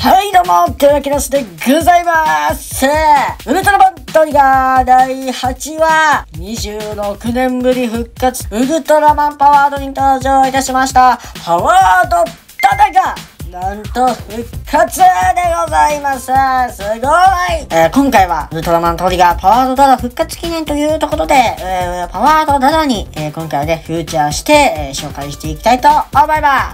はいどうも、テラキラスでございます。ウルトラマントリガー第8話、26年ぶり復活、ウルトラマンパワードに登場いたしました。パワードダダが、なんと復活でございます。すごい、今回はウルトラマントリガーパワードダダ復活記念というところで、パワードダダに、今回はね、フューチャーして、紹介していきたいと思います。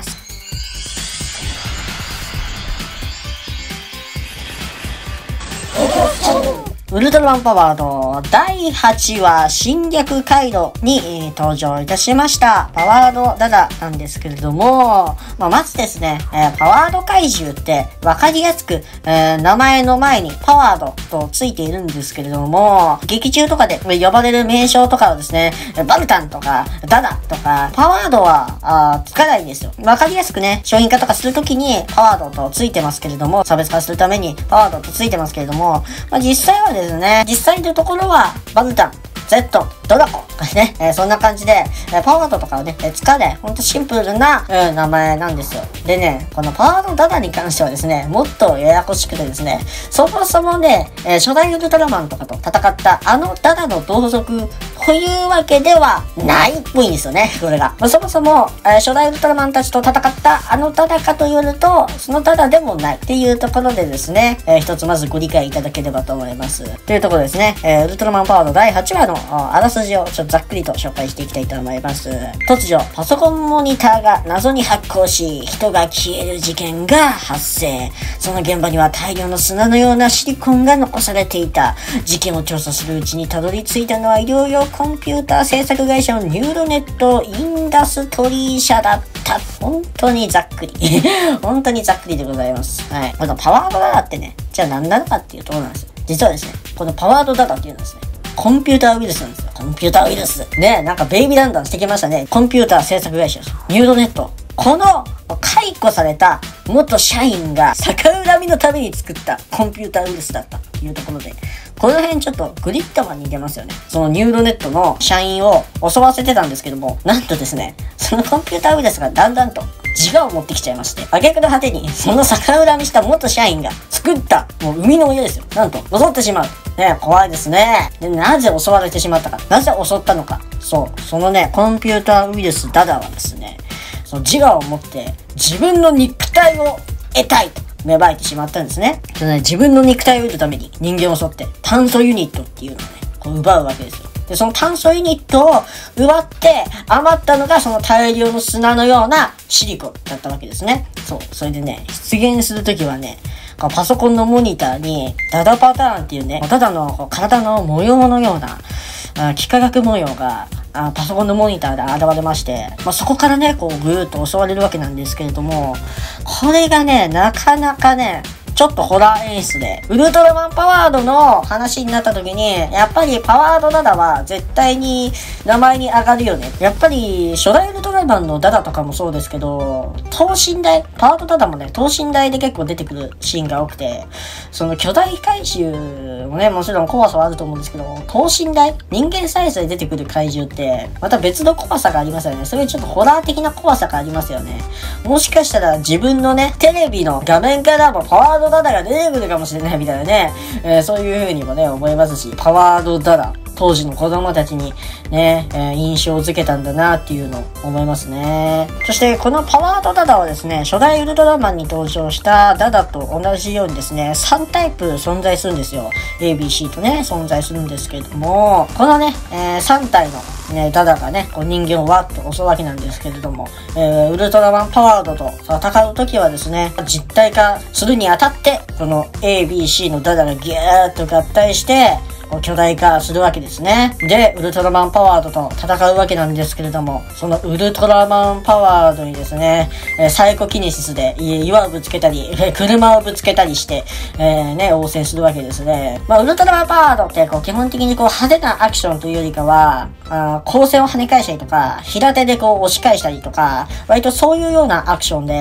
ウルトラマンパワード第8話侵略回路に、登場いたしました。パワードダダなんですけれども、まずですね、パワード怪獣ってわかりやすく、名前の前にパワードとついているんですけれども、劇中とかで呼ばれる名称とかはですね、バルタンとかダダとか、パワードはつかないんですよ。わかりやすくね、商品化とかするときにパワードとついてますけれども、差別化するためにパワードとついてますけれども、実際はですね、実際のところはバルタン、Z、ドラコとかね、そんな感じで、パワードとかをね、使わない、ほんとシンプルな、名前なんですよ。でね、このパワードダダに関してはですね、もっとややこしくてですね、そもそもね、初代ウルトラマンとかと戦ったあのダダの同族というわけではないっぽいんですよね、これが。そもそも、初代ウルトラマンたちと戦ったあのダダかと言われると、そのダダでもないっていうところでですね、一つまずご理解いただければと思います。というところですね、ウルトラマンパワード第8話のあらすじをちょっとざっくりと紹介していきたいと思います。突如、パソコンモニターが謎に発光し、人が消える事件が発生。その現場には大量の砂のようなシリコンが残されていた。事件を調査するうちにたどり着いたのは医療用コンピューター制作会社のニューロネットインダストリー社だった。本当にざっくり。本当にざっくりでございます。はい。このパワードダダってね、じゃあ何なのかっていうところなんですよ。実はですね、このパワードダダっていうのはですね、コンピューターウイルスなんですよ。コンピューターウイルス。ね、なんかベイビーランドンしてきましたね。コンピューター制作会社です。ニューロネット。この解雇された元社員が逆恨みのために作ったコンピューターウイルスだったというところで、この辺ちょっとグリッドマンに似てますよね。そのニューロネットの社員を襲わせてたんですけども、なんとですね、そのコンピューターウイルスがだんだんと自我を持ってきちゃいまして、挙句の果てにその逆恨みした元社員が作ったもう生みの親ですよ。なんと襲ってしまう。ね、怖いですね。で、なぜ襲われてしまったか。なぜ襲ったのか。そう。そのね、コンピューターウイルスダダはですね、その自我を持って自分の肉体を得たいと芽生えてしまったんですね。そのね、自分の肉体を得るために人間を襲って炭素ユニットっていうのをね、こう奪うわけですよ。で、その炭素ユニットを奪って余ったのがその大量の砂のようなシリコンだったわけですね。そう。それでね、出現するときはね、パソコンのモニターにダダパターンっていうね、ダダの体の模様のような幾何学模様がパソコンのモニターで現れまして、そこからね、こうぐーっと襲われるわけなんですけれども、これがね、なかなかね、ちょっとホラー演出で、ウルトラマンパワードの話になった時に、やっぱりパワードダダは絶対に名前に上がるよね。やっぱり初代ウルトラマンのダダとかもそうですけど、等身大、パワードダダもね、等身大で結構出てくるシーンが多くて、その巨大怪獣もね、もちろん怖さはあると思うんですけど、等身大、人間サイズで出てくる怪獣って、また別の怖さがありますよね。それちょっとホラー的な怖さがありますよね。もしかしたら自分のね、テレビの画面からもパワードダダが出てくるかもしれないみたいなね、そういう風にもね、思いますし、パワードダダ、当時の子供たちにね、印象づけたんだなっていうのを思いますね。そしてこのパワードダダはですね、初代ウルトラマンに登場したダダと同じようにですね、3タイプ存在するんですよ。A、B、C とね、存在するんですけれども、このね、3体のダダがね、こう人間をわっと襲うわけなんですけれども、ウルトラマンパワードと戦うときはですね、実体化するにあたって、この A、B、C のダダがギューッと合体して、巨大化するわけですね。で、ウルトラマンパワードと戦うわけなんですけれども、そのウルトラマンパワードにですね、サイコキネシスで岩をぶつけたり、車をぶつけたりして、応戦するわけですね。ウルトラマンパワードって基本的に派手なアクションというよりかは、光線を跳ね返したりとか、平手で押し返したりとか、割とそういうようなアクションで、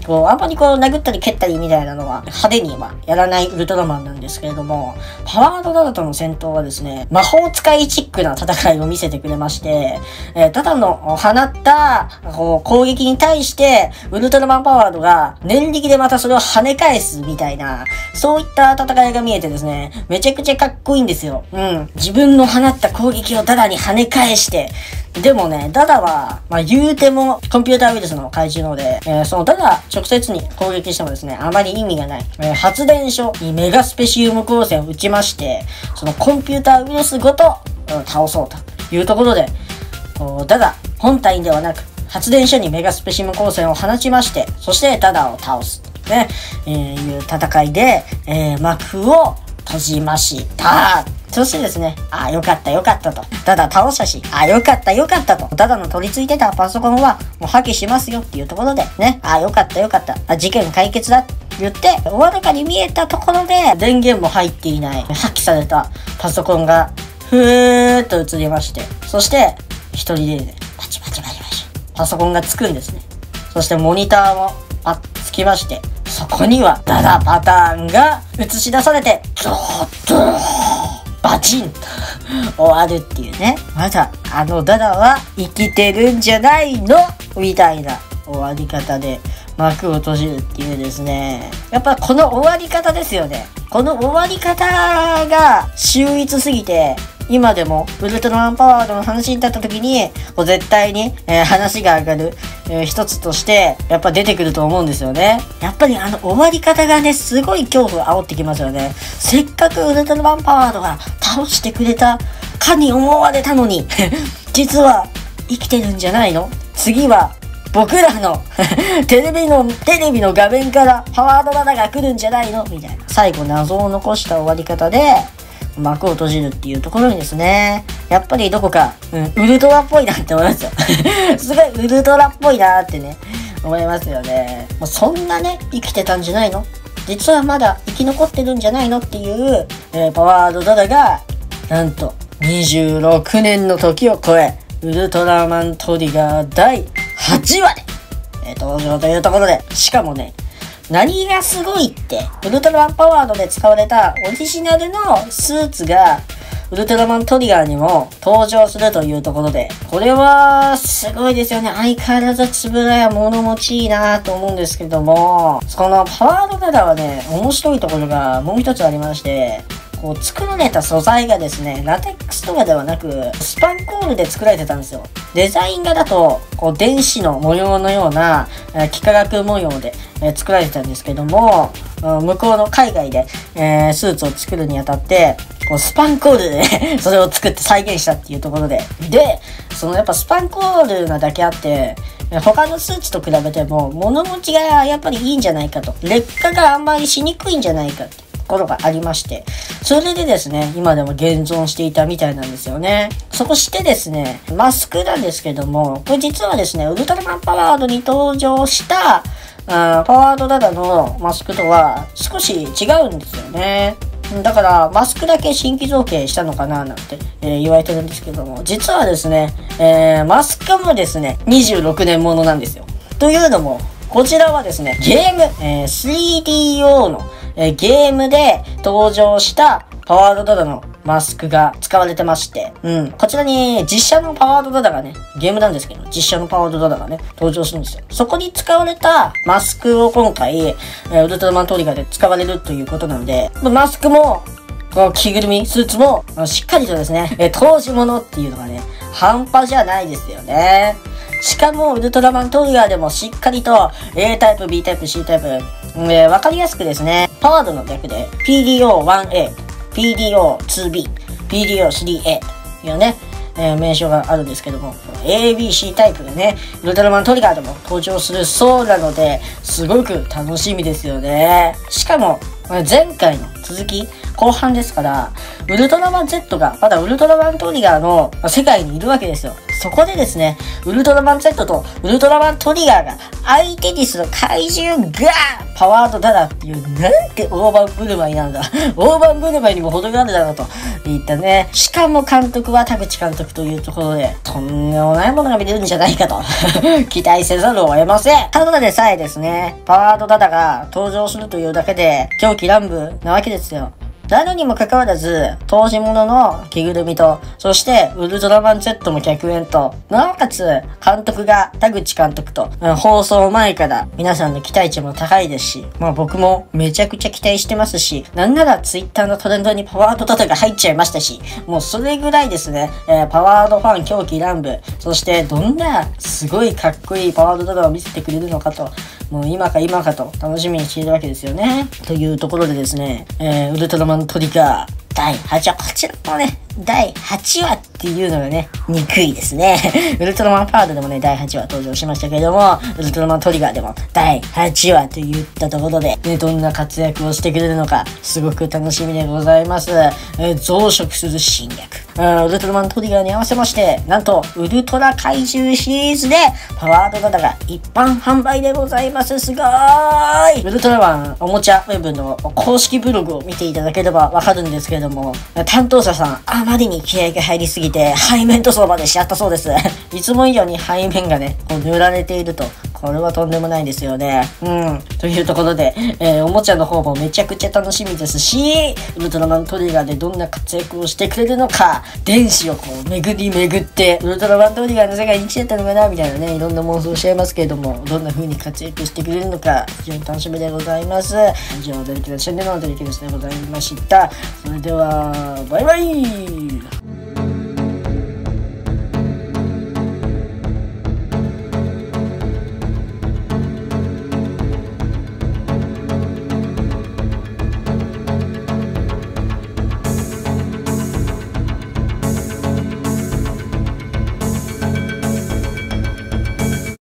あんまり殴ったり蹴ったりみたいなのは派手にやらないウルトラマンなんですけれども、パワードダダとの戦闘はですね、魔法使いチックな戦いを見せてくれまして、ダダの放った攻撃に対して、ウルトラマンパワードが念力でまたそれを跳ね返すみたいな、そういった戦いが見えてですね、めちゃくちゃかっこいいんですよ。自分の放った攻撃をダダに跳ね返して、でもね、ダダは、言うてもコンピューターウイルスの怪獣なので、そのダダ直接に攻撃してもですね、あまり意味がない。発電所にメガスペシウム光線を打ちまして、そのコンピューターウイルスごと、倒そうというところで、ダダ本体ではなく、発電所にメガスペシウム光線を放ちまして、そしてダダを倒す。ね、いう戦いで、幕を閉じました。そしてですね、よかったよかったと。ダダ倒したし、よかったよかったと。ダダの取り付いてたパソコンはもう破棄しますよっていうところで、ね、よかったよかった。事件解決だって言って、終わるかに見えたところで、電源も入っていない、破棄されたパソコンが、ふーっと映りまして、そして、一人で、パチパチパチパチ、パソコンがつくんですね。そしてモニターもつきまして、そこにはダダパターンが映し出されて、ドーバチンと終わるっていうね。まだダダは生きてるんじゃないのみたいな終わり方で幕を閉じるっていうですね。やっぱこの終わり方ですよね。この終わり方が秀逸すぎて、今でもウルトラマンパワードの話になった時に絶対に、話が上がる、一つとしてやっぱ出てくると思うんですよね。やっぱり終わり方がね、すごい恐怖を煽ってきますよね。せっかくウルトラマンパワードが倒してくれたかに思われたのに実は生きてるんじゃないの？次は僕らのテレビの画面からパワードダダが来るんじゃないのみたいな、最後謎を残した終わり方で幕を閉じるっていうところにですね、やっぱりどこか、ウルトラっぽいなって思いますよすごいウルトラっぽいなってね、思いますよね。もうそんなね、生きてたんじゃないの？実はまだ生き残ってるんじゃないのっていう、パワードダダが、なんと26年の時を超え、ウルトラマントリガー第8話で、登場というところで、しかもね、何がすごいって、ウルトラマンパワードで使われたオリジナルのスーツが、ウルトラマントリガーにも登場するというところで、これはすごいですよね。相変わらずつぶらや物持ちいいなと思うんですけども、そのパワードダダはね、面白いところがもう一つありまして、作られた素材がですね、ラテックスとかではなく、スパンコールで作られてたんですよ。デザイン画だと、電子の模様のような、幾何学模様で、作られてたんですけども、向こうの海外で、スーツを作るにあたって、スパンコールでね、それを作って再現したっていうところで。で、やっぱスパンコールなだけあって、他のスーツと比べても、物持ちがやっぱりいいんじゃないかと。劣化があんまりしにくいんじゃないかってところがありまして、それでですね、今でも現存していたみたいなんですよね。そしてですね、マスクなんですけども、これ実はですね、ウルトラマンパワードに登場した、パワードダダのマスクとは少し違うんですよね。だから、マスクだけ新規造形したのかななんて、言われてるんですけども、実はですね、マスクもですね、26年ものなんですよ。というのも、こちらはですね、ゲーム、3DO の、ゲームで登場したパワードダダのマスクが使われてまして、こちらに実写のパワードダダがね、ゲームなんですけど、実写のパワードダダがね、登場するんですよ。そこに使われたマスクを今回、ウルトラマントリガーで使われるということなので、マスクも、この着ぐるみ、スーツも、しっかりとですね、当時物っていうのがね、半端じゃないですよね。しかも、ウルトラマントリガーでもしっかりと A タイプ、B タイプ、C タイプ、わかりやすくですね、パワードの略で PDO1A、PDO2B、PDO3A というね、名称があるんですけども、A、B、C タイプでね、ウルトラマントリガーでも登場するそうなので、すごく楽しみですよね。しかも、前回の続き、後半ですから、ウルトラマン Z がまだウルトラマントリガーの世界にいるわけですよ。 そこでですね、ウルトラマン Z とウルトラマントリガーが相手にする怪獣がパワードダダっていう、なんて大盤振る舞いなんだ。大盤振る舞いにも程があるだろうと言ったね。しかも監督は田口監督というところで、とんでもないものが見れるんじゃないかと期待せざるを得ません。ただでさえですね、パワードダダが登場するというだけで狂気乱舞なわけですよ。なのにもかかわらず、投資物の着ぐるみと、そしてウルトラマン Z も客演と、なおかつ監督が田口監督と、放送前から皆さんの期待値も高いですし、まあ僕もめちゃくちゃ期待してますし、なんならツイッターのトレンドにパワードダダが入っちゃいましたし、もうそれぐらいですね、パワードファン狂気乱舞、そしてどんなすごいかっこいいパワードダダを見せてくれるのかと、もう今か今かと楽しみにしているわけですよね。というところでですね、ウルトラマントリガー第8話、こちらもね、第8話っていうのがね、憎いですね。ウルトラマンパードでもね、第8話登場しましたけれども、ウルトラマントリガーでも第8話といったところで、ね、どんな活躍をしてくれるのか、すごく楽しみでございます。増殖する侵略。ウルトラマントリガーに合わせまして、なんと、ウルトラ怪獣シリーズで、パワードダダが一般販売でございます。すごーい！ウルトラマンおもちゃウェブの公式ブログを見ていただければわかるんですけれども、担当者さん、あまりに気合が入りすぎて、背面塗装までしちゃったそうです。いつも以上に背面がね、こう塗られていると、これはとんでもないですよね。というところで、おもちゃの方もめちゃくちゃ楽しみですし、ウルトラマントリガーでどんな活躍をしてくれるのか、電子をこう巡り巡って、ウルトラマントリガーの世界に来ちゃったのかなみたいなね、いろんな妄想しちゃいますけれども、どんな風に活躍してくれるのか、非常に楽しみでございます。以上、デリケートチャンネルのデリケートでございました。それでは、バイバイ。